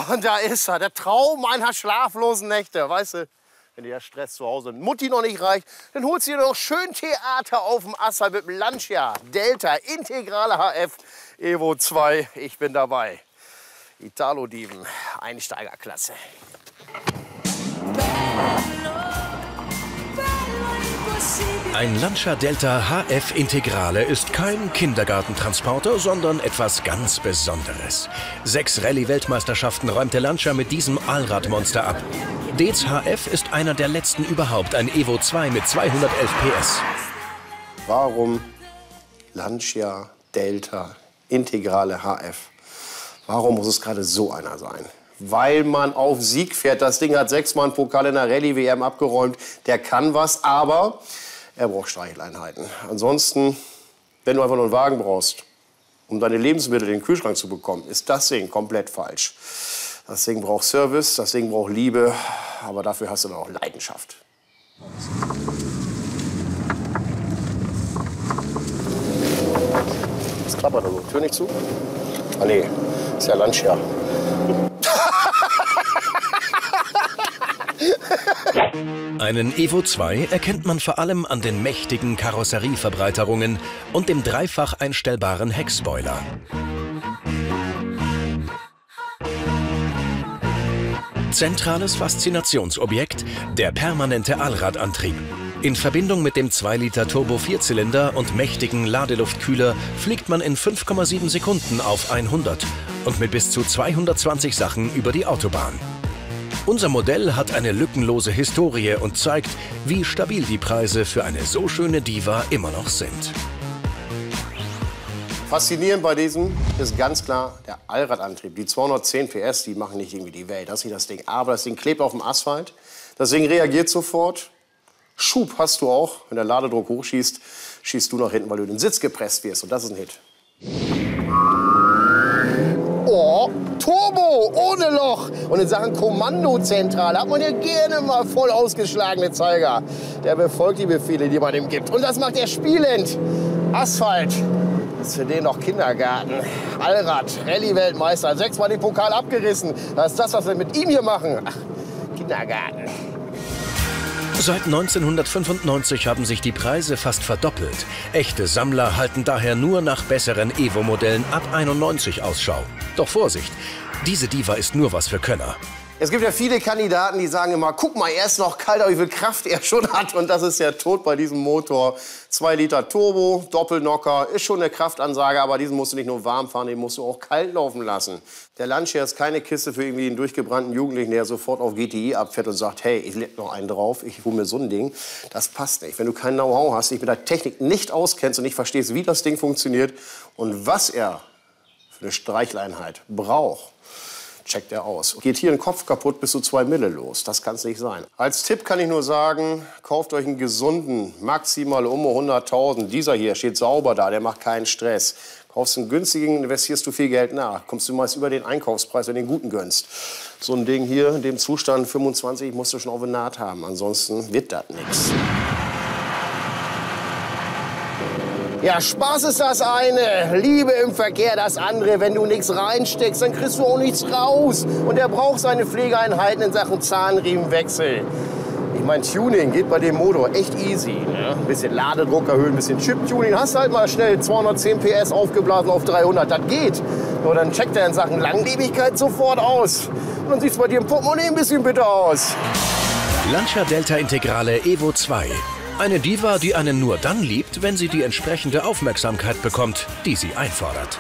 und da ist er, der Traum meiner schlaflosen Nächte. Weißt du, wenn dir der Stress zu Hause und Mutti noch nicht reicht, dann holst du dir noch schön Theater auf dem Asphalt mit dem Lancia Delta Integrale HF Evo 2. Ich bin dabei. Italo-Diven, Einsteigerklasse. Ein Lancia Delta HF Integrale ist kein Kindergartentransporter, sondern etwas ganz Besonderes. 6 Rallye-Weltmeisterschaften räumt der Lancia mit diesem Allradmonster ab. Dez HF ist einer der letzten überhaupt, ein Evo 2 mit 211 PS. Warum Lancia Delta Integrale HF? Warum muss es gerade so einer sein? Weil man auf Sieg fährt. Das Ding hat 6-mal einen Pokal in der Rallye-WM abgeräumt. Der kann was, aber er braucht Streicheleinheiten. Ansonsten, wenn du einfach nur einen Wagen brauchst, um deine Lebensmittel in den Kühlschrank zu bekommen, ist das Ding komplett falsch. Das Ding braucht Service, das Ding braucht Liebe, aber dafür hast du dann auch Leidenschaft. Was klappert da so? Tür nicht zu? Ah nee, ist ja Lancia. Einen Evo 2 erkennt man vor allem an den mächtigen Karosserieverbreiterungen und dem dreifach einstellbaren Heckspoiler. Zentrales Faszinationsobjekt, der permanente Allradantrieb. In Verbindung mit dem 2-Liter Turbo-Vierzylinder und mächtigen Ladeluftkühler fliegt man in 5,7 Sekunden auf 100 und mit bis zu 220 Sachen über die Autobahn. Unser Modell hat eine lückenlose Historie und zeigt, wie stabil die Preise für eine so schöne Diva immer noch sind. Faszinierend bei diesem ist ganz klar der Allradantrieb. Die 210 PS, die machen nicht irgendwie die Welt. Das ist nicht das Ding. Aber das Ding klebt auf dem Asphalt. Das Ding reagiert sofort. Schub hast du auch. Wenn der Ladedruck hochschießt, schießt du nach hinten, weil du in den Sitz gepresst wirst. Und das ist ein Hit. Oh, Turbo, ohne Loch. Und in Sachen Kommandozentrale hat man ja gerne mal voll ausgeschlagene Zeiger. Der befolgt die Befehle, die man ihm gibt. Und das macht er spielend. Asphalt. Das ist für den noch Kindergarten. Allrad, Rallye-Weltmeister, 6-mal den Pokal abgerissen. Das ist das, was wir mit ihm hier machen. Ach, Kindergarten. Seit 1995 haben sich die Preise fast verdoppelt. Echte Sammler halten daher nur nach besseren Evo-Modellen ab 91 Ausschau. Doch Vorsicht, diese Diva ist nur was für Könner. Es gibt ja viele Kandidaten, die sagen immer, guck mal, er ist noch kalt, aber wie viel Kraft er schon hat. Und das ist ja tot bei diesem Motor. 2 Liter Turbo, Doppelnocker, ist schon eine Kraftansage, aber diesen musst du nicht nur warm fahren, den musst du auch kalt laufen lassen. Der Lancia ist keine Kiste für irgendwie einen durchgebrannten Jugendlichen, der sofort auf GTI abfährt und sagt, hey, ich leg noch einen drauf, ich hole mir so ein Ding. Das passt nicht. Wenn du kein Know-how hast, dich mit der Technik nicht auskennst und nicht verstehst, wie das Ding funktioniert und was er für eine Streicheleinheit braucht, checkt er aus. Geht hier ein Kopf kaputt, bis zu 2 Mille los. Das kann es nicht sein. Als Tipp kann ich nur sagen, kauft euch einen gesunden, maximal um 100.000. Dieser hier steht sauber da, der macht keinen Stress. Kaufst einen günstigen, investierst du viel Geld nach. Kommst du meist über den Einkaufspreis, wenn du den guten gönnst. So ein Ding hier, in dem Zustand 25, musst du schon auf eine Naht haben. Ansonsten wird das nichts. Ja, Spaß ist das eine, Liebe im Verkehr das andere. Wenn du nichts reinsteckst, dann kriegst du auch nichts raus. Und er braucht seine Pflegeeinheiten in Sachen Zahnriemenwechsel. Ich meine, Tuning geht bei dem Motor echt easy. Ne? Ein bisschen Ladedruck erhöhen, ein bisschen Chip-Tuning. Hast halt mal schnell 210 PS aufgeblasen auf 300, das geht. Nur dann checkt er in Sachen Langlebigkeit sofort aus. Und dann sieht es bei dir im Portemonnaie ein bisschen bitter aus. Lancia Delta Integrale Evo 2. Eine Diva, die einen nur dann liebt, wenn sie die entsprechende Aufmerksamkeit bekommt, die sie einfordert.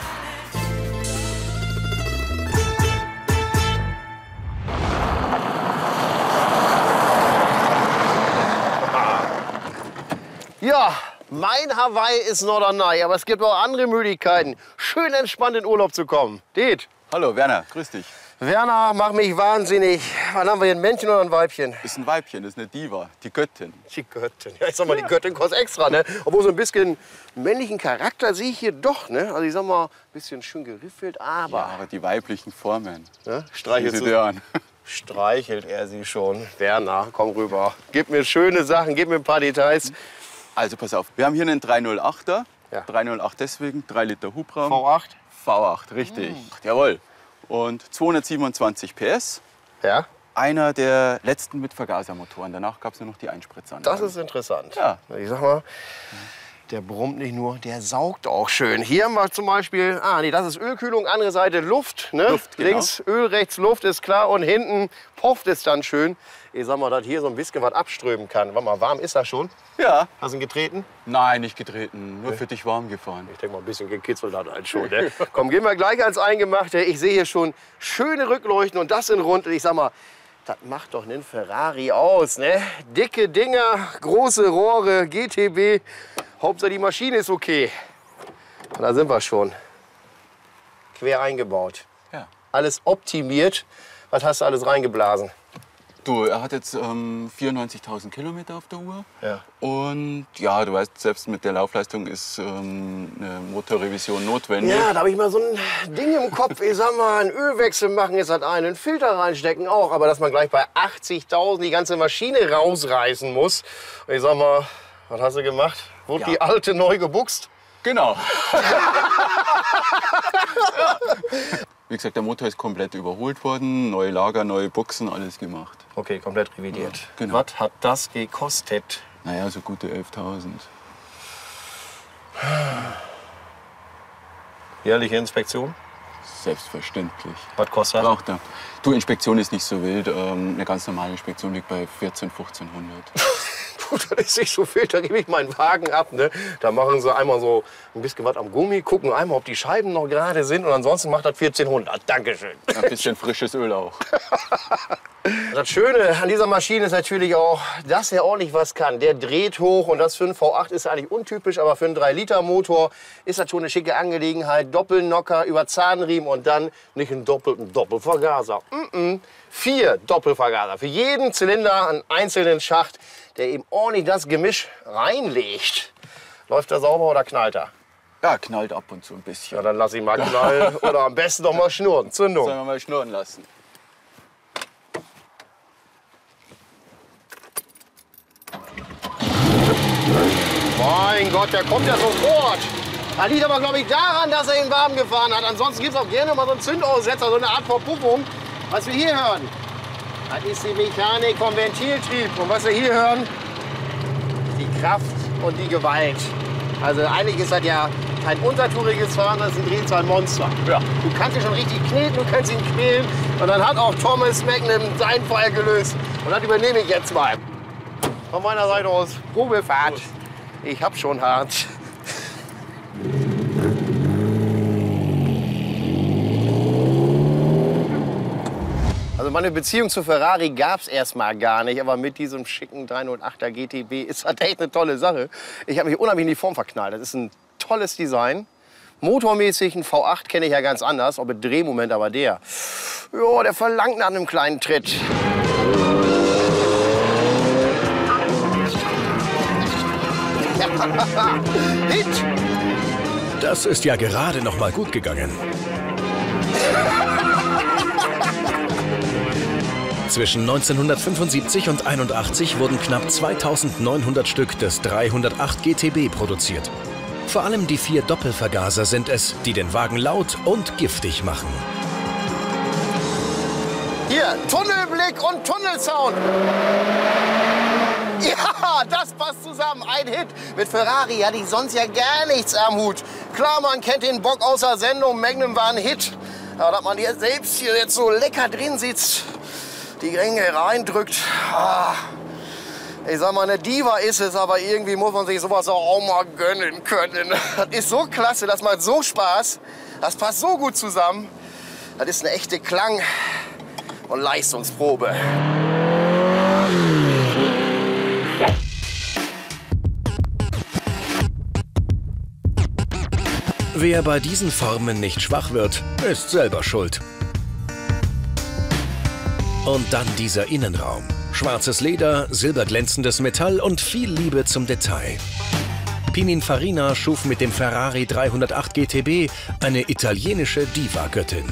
Ja, mein Hawaii ist Norderney, aber es gibt auch andere Möglichkeiten, schön entspannt in Urlaub zu kommen. Det. Hallo, Werner, grüß dich. Werner, mach mich wahnsinnig. Was haben wir hier, ein Männchen oder ein Weibchen? Das ist ein Weibchen, das ist eine Diva, die Göttin. Die Göttin. Ja, ich sag mal, die Göttin kostet extra, ne? Obwohl so ein bisschen männlichen Charakter sehe ich hier doch, ne? Also ich sag mal, ein bisschen schön geriffelt, aber... Ja, aber die weiblichen Formen. Ja? Streichelt sie an. Streichelt er sie schon. Werner, komm rüber. Gib mir schöne Sachen, gib mir ein paar Details. Also pass auf, wir haben hier einen 308er. Ja. 308 deswegen, 3 Liter Hubraum. V8? V8, richtig. Jawohl. und 227 PS. Ja. Einer der letzten mit Vergasermotoren. Danach gab es nur noch die Einspritzanlage. Das ist interessant. Ja. Ich sag mal, der brummt nicht nur, der saugt auch schön. Hier haben wir zum Beispiel, nee, das ist Ölkühlung, andere Seite Luft. Ne? Luft, genau. Links Öl, rechts Luft, ist klar. Und hinten pufft es dann schön. Ich sag mal, dass hier so ein bisschen was abströmen kann. Warte mal, warm ist das schon? Ja. Hast du ihn getreten? Nein, nicht getreten. Nur für dich warm gefahren. Ich denke mal, ein bisschen gekitzelt hat einen schon. Ne? Komm, gehen wir gleich ans Eingemachte. Ich sehe hier schon schöne Rückleuchten und das in rund. Und ich sag mal, das macht doch einen Ferrari aus, ne? Dicke Dinger, große Rohre, GTB. Hauptsache die Maschine ist okay. Und da sind wir schon. Quer eingebaut. Ja. Alles optimiert. Was hast du alles reingeblasen? Du, er hat jetzt 94.000 Kilometer auf der Uhr. Ja. Und ja, du weißt, selbst mit der Laufleistung ist eine Motorrevision notwendig. Ja, da habe ich mal so ein Ding im Kopf. Ich sag mal, einen Ölwechsel machen ist halt einen Filter reinstecken auch. Aber dass man gleich bei 80.000 die ganze Maschine rausreißen muss. Und ich sag mal, was hast du gemacht? Wurde die alte neu gebuchst? Genau. Wie gesagt, der Motor ist komplett überholt worden. Neue Lager, neue Buchsen, alles gemacht. Okay, komplett revidiert. Ja, genau. Was hat das gekostet? Naja, so gute 11.000. Jährliche Inspektion? Selbstverständlich. Was kostet das? Braucht er. Du, Inspektion ist nicht so wild. Eine ganz normale Inspektion liegt bei 1.400, 1.500. Das ist nicht so viel, da gebe ich meinen Wagen ab. Ne? Da machen sie einmal so ein bisschen was am Gummi, gucken einmal, ob die Scheiben noch gerade sind und ansonsten macht das 1400. Dankeschön. Ein bisschen frisches Öl auch. Das Schöne an dieser Maschine ist natürlich auch, dass er ordentlich was kann. Der dreht hoch und das für einen V8 ist eigentlich untypisch, aber für einen 3-Liter-Motor ist das schon eine schicke Angelegenheit. Doppelnocker über Zahnriemen und dann nicht einen doppelten Doppelvergaser. 4 Doppelvergaser. Für jeden Zylinder einen einzelnen Schacht, der eben ordentlich das Gemisch reinlegt. Läuft er sauber oder knallt er? Ja, knallt ab und zu ein bisschen. Ja, dann lass ihn mal knallen oder am besten noch mal schnurren. Zündung. Sollen wir mal schnurren lassen. Mein Gott, der kommt ja sofort. Das liegt aber, glaube ich, daran, dass er ihn warm gefahren hat. Ansonsten gibt es auch gerne mal so einen Zündaussetzer, so eine Art Verpuffung. Was wir hier hören, das ist die Mechanik vom Ventiltrieb. Und was wir hier hören, die Kraft und die Gewalt. Also eigentlich ist das ja kein untertouriges Fahren, das ist ein Drehzahlmonster. Ja. Du kannst ihn schon richtig kneten, du kannst ihn quälen. Und dann hat auch Thomas Magnum seinen Fall gelöst. Und das übernehme ich jetzt mal. Von meiner Seite aus, Probefahrt. Ich hab schon hart. Also meine Beziehung zu Ferrari gab es erstmal gar nicht, aber mit diesem schicken 308er GTB ist das echt eine tolle Sache. Ich habe mich unheimlich in die Form verknallt. Das ist ein tolles Design. Motormäßig, ein V8 kenne ich ja ganz anders, ob mit Drehmoment, aber der, ja, der verlangt nach einem kleinen Tritt. Hit! Das ist ja gerade noch mal gut gegangen. Zwischen 1975 und 81 wurden knapp 2900 Stück des 308 GTB produziert. Vor allem die 4 Doppelvergaser sind es, die den Wagen laut und giftig machen. Hier, Tunnelblick und Tunnelsound. Ja, das passt zusammen. Ein Hit. Mit Ferrari hatte ich sonst ja gar nichts am Hut. Klar, man kennt den Bock aus der Sendung. Magnum war ein Hit. Aber dass man hier selbst hier jetzt so lecker drin sitzt, die Ränge reindrückt. Ich sag mal, eine Diva ist es, aber irgendwie muss man sich sowas auch mal gönnen können. Das ist so klasse, das macht so Spaß. Das passt so gut zusammen. Das ist eine echte Klang- und Leistungsprobe. Wer bei diesen Formen nicht schwach wird, ist selber schuld. Und dann dieser Innenraum. Schwarzes Leder, silberglänzendes Metall und viel Liebe zum Detail. Pininfarina schuf mit dem Ferrari 308 GTB eine italienische Diva-Göttin.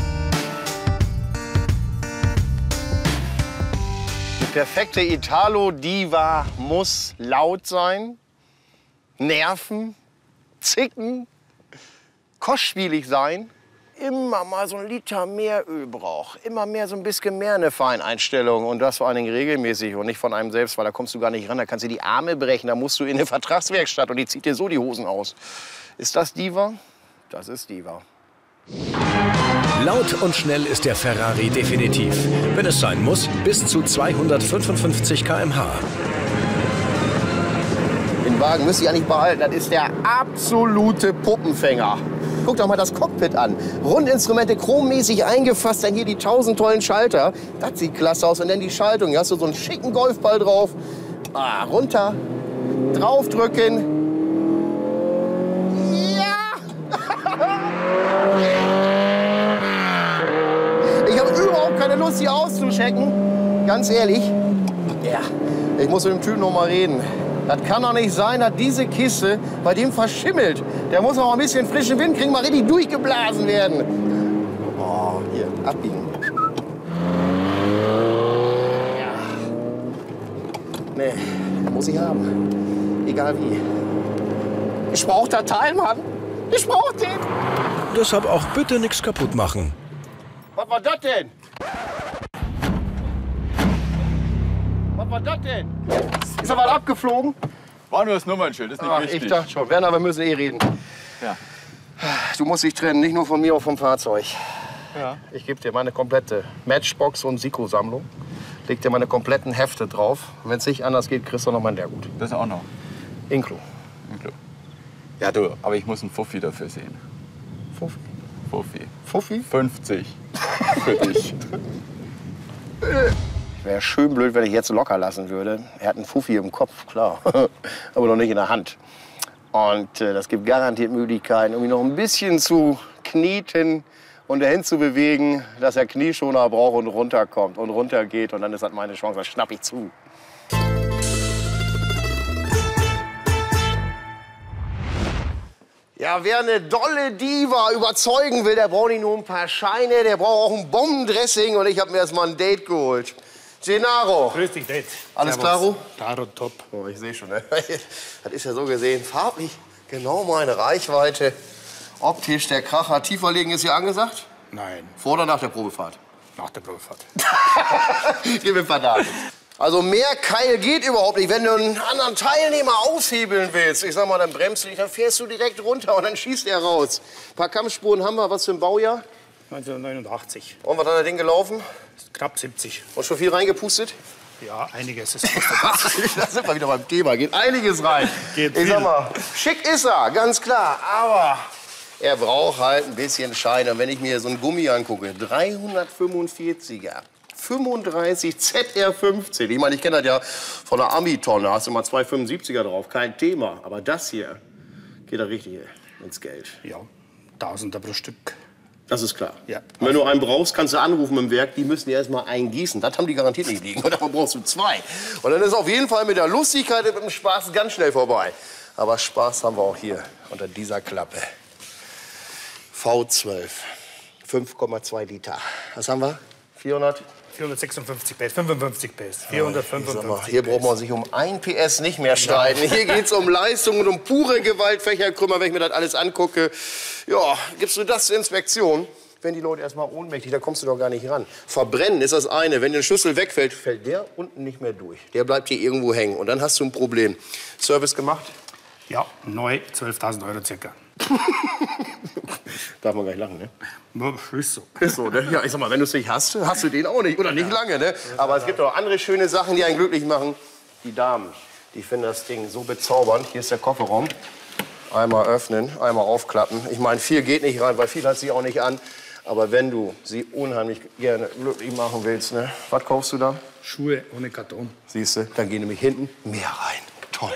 Die perfekte Italo-Diva muss laut sein, nerven, zicken, kostspielig sein. immer mal so ein Liter mehr Öl braucht. Immer mehr, so ein bisschen mehr eine Feineinstellung. Und das vor allen Dingen regelmäßig und nicht von einem selbst, weil da kommst du gar nicht ran. Da kannst du die Arme brechen, da musst du in eine Vertragswerkstatt und die zieht dir so die Hosen aus. Ist das Diva? Das ist Diva. Laut und schnell ist der Ferrari definitiv. Wenn es sein muss, bis zu 255 km/h. Den Wagen müsst ihr ja nicht behalten. Das ist der absolute Puppenfänger. Guck doch mal das Cockpit an. Rundinstrumente chrommäßig eingefasst, dann hier die 1000 tollen Schalter. Das sieht klasse aus. Und dann die Schaltung. Hier hast du so einen schicken Golfball drauf. Runter, draufdrücken. Ja! Ich habe überhaupt keine Lust, hier auszuchecken. Ganz ehrlich. Ja, ich muss mit dem Typen noch mal reden. Das kann doch nicht sein, dass diese Kiste bei dem verschimmelt. Der muss noch ein bisschen frischen Wind kriegen, mal richtig durchgeblasen werden. Oh, hier, abbiegen. Ja. Nee, muss ich haben. Egal wie. Ich brauch das Teil, Mann. Ich brauch den. Deshalb auch bitte nichts kaputt machen. Was war das denn? Was war das denn? Ist da was abgeflogen? War nur das Nummernschild, ist nicht wichtig. Ich dachte schon. Werner, wir müssen eh reden. Ja. Du musst dich trennen, nicht nur von mir, auch vom Fahrzeug. Ja. Ich gebe dir meine komplette Matchbox- und Siko-Sammlung. Leg dir meine kompletten Hefte drauf. Wenn es nicht anders geht, kriegst du noch mein Lehrgut. Das auch noch. Inklu. Ja, du, aber ich muss einen Fuffi dafür sehen. Fuffi. Fuffi. Fuffi? 50. Für dich. Wäre schön blöd, wenn ich jetzt locker lassen würde. Er hat einen Fuffi im Kopf, klar. Aber noch nicht in der Hand. Und das gibt garantiert Möglichkeiten, um ihn noch ein bisschen zu kneten und dahin zu bewegen, dass er Knieschoner braucht und runterkommt und runtergeht. Und dann ist das meine Chance, das schnapp ich zu. Ja, wer eine dolle Diva überzeugen will, der braucht nicht nur ein paar Scheine, der braucht auch ein Bombendressing. Und ich habe mir erst mal ein Date geholt. Gennaro. Grüß dich, Date. Alles klaro? Klaro, top. Oh, ich sehe schon. Ne? Das ist ja so gesehen farblich genau meine Reichweite. Optisch der Kracher. Tiefer legen ist hier angesagt? Nein, Vor oder nach der Probefahrt? nach der Probefahrt. Gib mir ein paar Daten. Also mehr Keil geht überhaupt nicht. Wenn du einen anderen Teilnehmer aushebeln willst, ich sag mal, dann bremst du dich, dann fährst du direkt runter und dann schießt er raus. Ein paar Kampfspuren haben wir. Was für ein Baujahr? 1989. Und was hat das Ding gelaufen? Knapp 70. Und schon viel reingepustet? Ja, einiges. Da sind wir wieder beim Thema. Geht einiges rein. Geht ich viel. sag mal, schick ist er, ganz klar. Aber er braucht halt ein bisschen Schein. Und wenn ich mir so einen Gummi angucke, 345er. 35 ZR15. Ich meine, ich kenne das ja von der Ami-Tonne. Da hast du mal 275er drauf, kein Thema. Aber das hier geht da richtig ins Geld. Ja, Tausender pro Stück. Das ist klar. Ja. Wenn du einen brauchst, kannst du anrufen im Werk. Die müssen dir erst mal eingießen. Das haben die garantiert nicht liegen. Und davon brauchst du zwei. Und dann ist auf jeden Fall mit der Lustigkeit und mit dem Spaß ganz schnell vorbei. Aber Spaß haben wir auch hier unter dieser Klappe. V12. 5,2 Liter. Was haben wir? 400? 456 PS, 55 PS, 455 Hier braucht man sich um 1 PS nicht mehr streiten. Hier geht es um Leistung und um pure Gewaltfächerkrümmer, wenn ich mir das alles angucke. Ja, gibst du das zur Inspektion, werden die Leute erstmal ohnmächtig, da kommst du doch gar nicht ran. Verbrennen ist das eine. Wenn der Schlüssel wegfällt, fällt der unten nicht mehr durch. Der bleibt hier irgendwo hängen und dann hast du ein Problem. Service gemacht? Ja, neu 12.000 Euro circa. Darf man gar nicht lachen, ne? Ist so. Ist so, ne? Ja, ich sag mal, wenn du es nicht hast, hast du den auch nicht. Oder nicht lange, ne? Aber es gibt auch andere schöne Sachen, die einen glücklich machen. Die Damen, die finden das Ding so bezaubernd. Hier ist der Kofferraum. Einmal öffnen, einmal aufklappen. Ich meine, viel geht nicht rein, weil viel hat sie auch nicht an. Aber wenn du sie unheimlich gerne glücklich machen willst, ne? Was kaufst du da? Schuhe ohne Karton. Siehst du, dann gehen nämlich hinten mehr rein. Toll.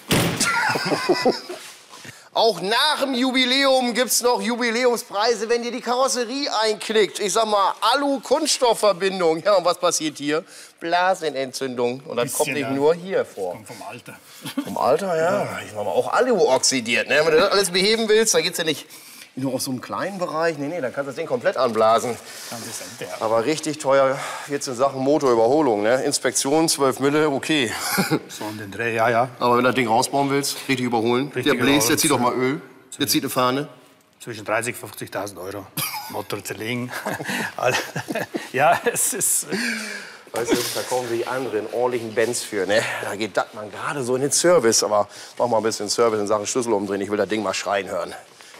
Auch nach dem Jubiläum gibt's noch Jubiläumspreise, wenn dir die Karosserie einknickt. Ich sag mal, Alu-Kunststoffverbindung. Ja, und was passiert hier? Blasenentzündung. Und das kommt nicht nur hier vor. Kommt vom Alter. Vom Alter, ja. Ich sag mal, auch Alu oxidiert. Ne? Wenn du das alles beheben willst, dann geht's ja nicht nur aus so einem kleinen Bereich. Nee, dann kannst du das Ding komplett anblasen. Aber richtig teuer jetzt in Sachen Motorüberholung. Ne? Inspektion, 12 Mille, okay. So um den Dreh, ja, ja. Aber wenn du das Ding rausbauen willst, richtig überholen. Richtig der bläst, der überholen. zieht doch mal Öl. Der zieht eine Fahne. Zwischen 30.000 und 50.000 Euro. Motor zerlegen. Ja, es ist... Weißt du, da kommen die anderen ordentlichen Benz für, ne? Da geht das man gerade so in den Service. Aber mach mal ein bisschen Service in Sachen Schlüssel umdrehen. Ich will das Ding mal schreien hören.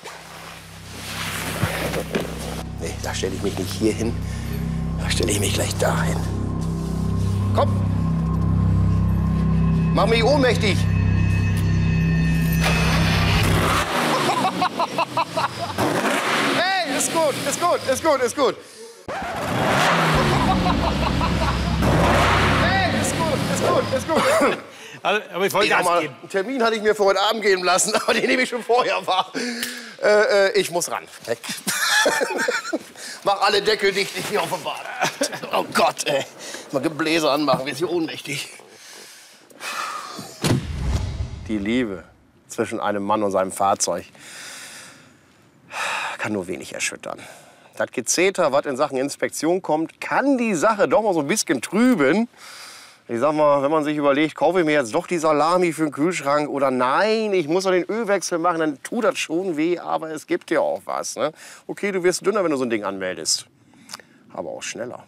Nee, da stelle ich mich nicht hier hin. Da stelle ich mich gleich dahin. Komm! Mach mich ohnmächtig! Hey, ist gut, ist gut, ist gut, ist gut. Hey, ist gut, ist gut, ist gut. Aber ich wollte Gas geben. Einen Termin hatte ich mir für heute Abend geben lassen, aber den nehme ich schon vorher wahr. Ich muss ran. Weg. Mach alle Deckel dicht, ich hier auf dem Bad. Oh Gott, ey. Mal Gebläse anmachen, wir sind hier ohnmächtig. Die Liebe zwischen einem Mann und seinem Fahrzeug kann nur wenig erschüttern. Das Gezeter, was in Sachen Inspektion kommt, kann die Sache doch mal so ein bisschen trüben. Ich sag mal, wenn man sich überlegt, kaufe ich mir jetzt doch die Salami für den Kühlschrank oder nein, ich muss noch den Ölwechsel machen, dann tut das schon weh, aber es gibt ja auch was. Ne? Okay, du wirst dünner, wenn du so ein Ding anmeldest, aber auch schneller.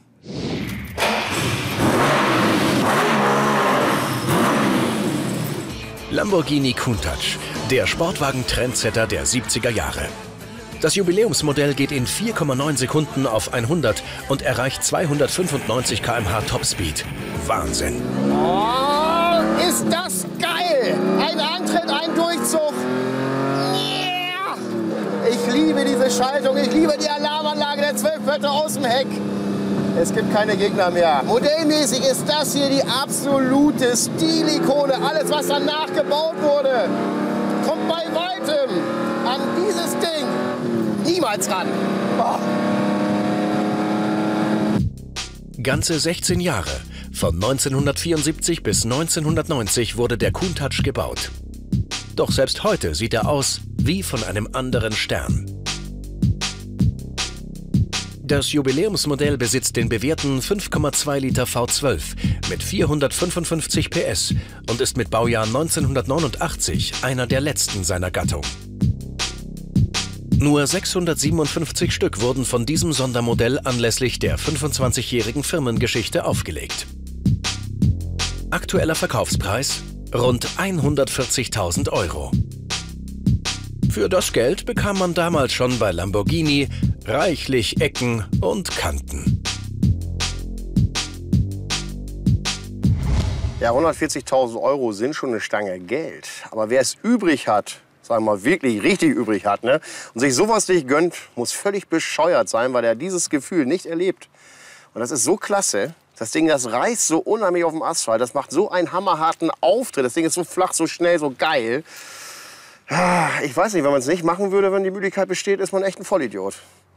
Lamborghini Countach, der Sportwagen-Trendsetter der 70er Jahre. Das Jubiläumsmodell geht in 4,9 Sekunden auf 100 und erreicht 295 km/h Topspeed. Wahnsinn! Oh, ist das geil! Ein Antritt, ein Durchzug. Yeah! Ich liebe diese Schaltung, ich liebe die Alarmanlage der 12 Pötte aus dem Heck. Es gibt keine Gegner mehr. Modellmäßig ist das hier die absolute Stilikone. Alles, was danach gebaut wurde, kommt bei weitem an dieses Ding niemals ran. Oh. Ganze 16 Jahre. Von 1974 bis 1990 wurde der Countach gebaut. Doch selbst heute sieht er aus wie von einem anderen Stern. Das Jubiläumsmodell besitzt den bewährten 5,2 Liter V12 mit 455 PS und ist mit Baujahr 1989 einer der letzten seiner Gattung. Nur 657 Stück wurden von diesem Sondermodell anlässlich der 25-jährigen Firmengeschichte aufgelegt. Aktueller Verkaufspreis rund 140.000 €. Für das Geld bekam man damals schon bei Lamborghini reichlich Ecken und Kanten. Ja, 140.000 € sind schon eine Stange Geld. Aber wer es übrig hat, sagen wir mal wirklich richtig übrig hat, ne, und sich sowas nicht gönnt, muss völlig bescheuert sein, weil er dieses Gefühl nicht erlebt. Und das ist so klasse. Das Ding, das reißt so unheimlich auf dem Asphalt. Das macht so einen hammerharten Auftritt. Das Ding ist so flach, so schnell, so geil. Ich weiß nicht, wenn man es nicht machen würde, wenn die Möglichkeit besteht, ist man echt ein Vollidiot.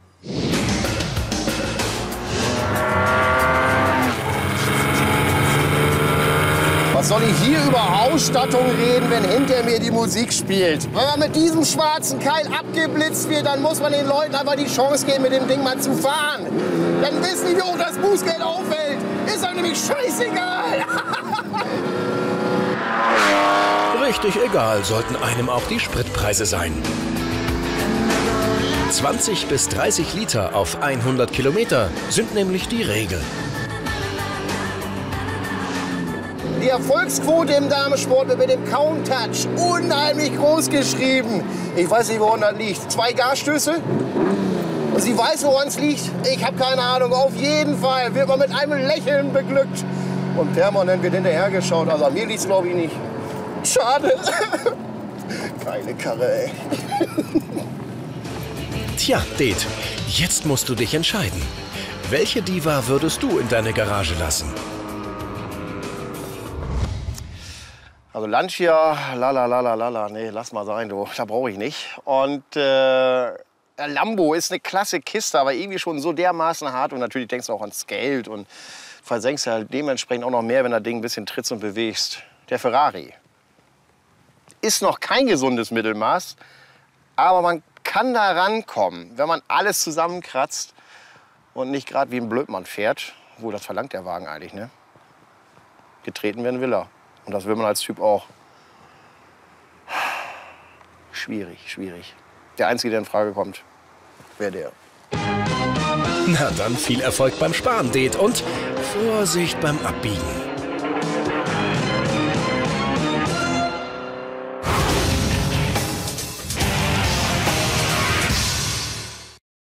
Was soll ich hier über Ausstattung reden, wenn hinter mir die Musik spielt? Wenn man mit diesem schwarzen Keil abgeblitzt wird, dann muss man den Leuten aber die Chance geben, mit dem Ding mal zu fahren. Dann wissen die, wie hoch das Bußgeld auffällt. Ist doch nämlich scheißegal. Richtig egal sollten einem auch die Spritpreise sein. 20 bis 30 Liter auf 100 Kilometer sind nämlich die Regel. Die Erfolgsquote im Damensport wird mit dem Countach unheimlich groß geschrieben. Ich weiß nicht, woran das liegt. 2 Gasstöße? Und sie weiß, woran es liegt? Ich habe keine Ahnung. Auf jeden Fall wird man mit einem Lächeln beglückt. Und permanent wird hinterhergeschaut. Also an mir liegt es, glaube ich, nicht. Schade. Geile Karre, ey. Tja, Det, jetzt musst du dich entscheiden. Welche Diva würdest du in deine Garage lassen? Also Lancia, nee, lass mal sein, du. Da brauche ich nicht. Und Lambo ist eine klasse Kiste, aber irgendwie schon so dermaßen hart. Und natürlich denkst du auch ans Geld und versenkst ja dementsprechend auch noch mehr, wenn das Ding ein bisschen trittst und bewegst. Der Ferrari ist noch kein gesundes Mittelmaß, aber man kann da rankommen, wenn man alles zusammenkratzt und nicht gerade wie ein Blödmann fährt. Wo das verlangt der Wagen eigentlich, ne? Getreten werden will er. Und das will man als Typ auch. Schwierig, schwierig. Der Einzige, der in Frage kommt, wäre der. Na dann viel Erfolg beim Sparen, Det, und Vorsicht beim Abbiegen.